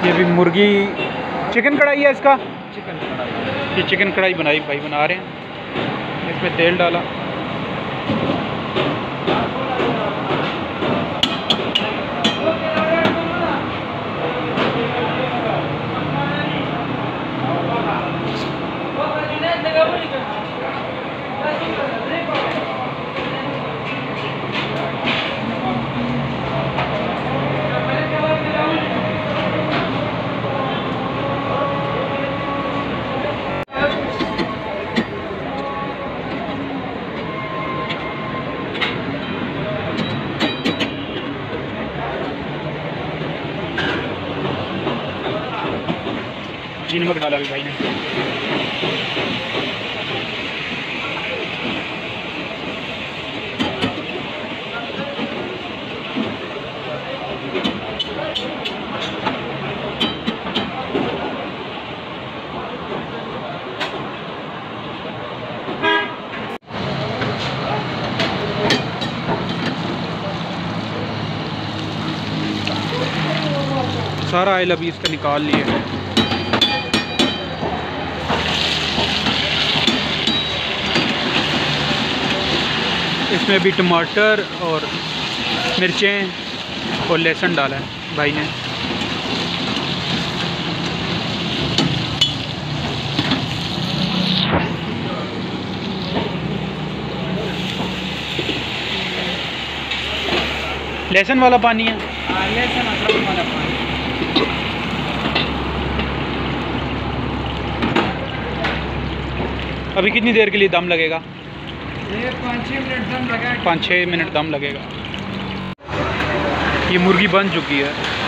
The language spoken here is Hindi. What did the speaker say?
ये भी मुर्गी चिकन कढ़ाई है इसका। चिकन कढ़ाई, ये चिकन कढ़ाई भाई बना रहे हैं। इसमें तेल डाला, नमक डाला भी भाई ने। सारा ऑयल अभी इसका निकाल लिए। इसमें भी टमाटर और मिर्चें और लहसुन डाला है भाई ने। लहसुन वाला पानी है। लहसुन अदरक वाला पानी। अभी कितनी देर के लिए दम लगेगा? ये 5-6 मिनट दम लगा। 5-6 मिनट दम लगेगा। ये मुर्गी बन चुकी है।